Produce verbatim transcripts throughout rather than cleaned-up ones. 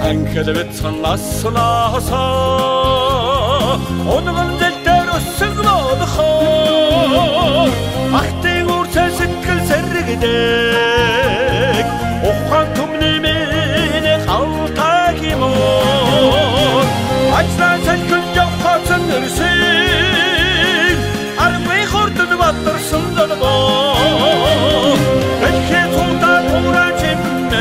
аңкелебетсэн аслааса онгон дэлдэр өссөгнөдөхөө ахтын үрцэн сэтгэл сэргдэг ухаан түмний минь халтаг юм уу ажлаа салхин явхацэн нэрсэн армын хордод батарсан залбоо дэлхий цуутаа туурай чимнэ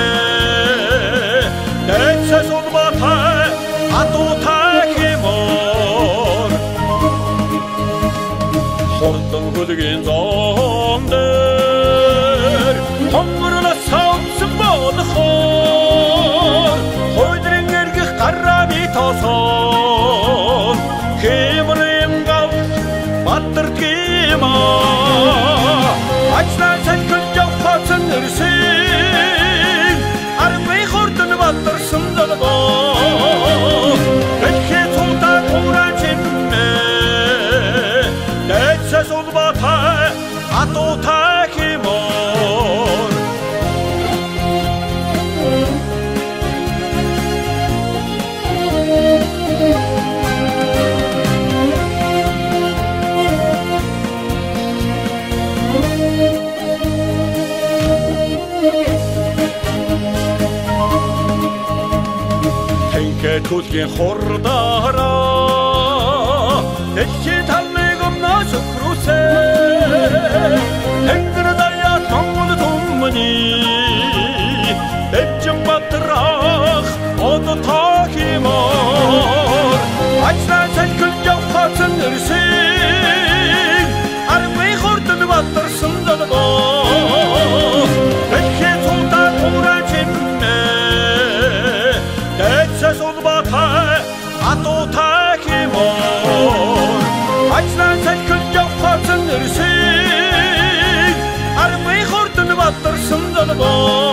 дэцэс улбатай атуутай хэмор хордон хөлгийн зон дээр хонгорно савсан болохоор хойдрын эргэх гарааны тоосон хэмрэм гав баттардгиймаа ажлаа салхин явхацэн нэрсэн армын хордон батарсан залбоо дэлхий цуутаа туурай чимнэ дэцэс улбатай атуутай хэмор Төлгийн хордороо дэлхий талыг өмнөөс өгрүүсээ тэнгэр даяа тонгол түмний дэвжин батрах одотоо хэмор ажлаа салхин явхацэн нэрсэн армын хордон батарсан залбоо дэлхий цуутаа туурай чимнэ дэцэс улбатай атуутай хэмор ажлаа салхин явхацэн нэрсэн армын хордон батарсан залбоо